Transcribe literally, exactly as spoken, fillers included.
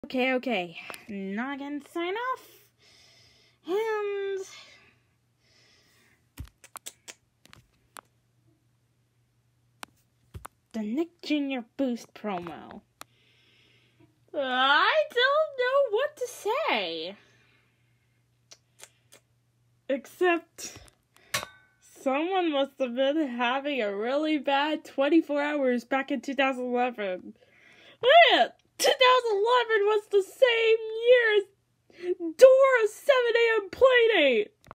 Okay, okay. Noggin, sign off. And... the Nick Junior Boost promo. I don't know what to say. Except... someone must have been having a really bad twenty-four hours back in two thousand eleven. Man, two thousand eleven was the same year as Dora's seven a m playdate.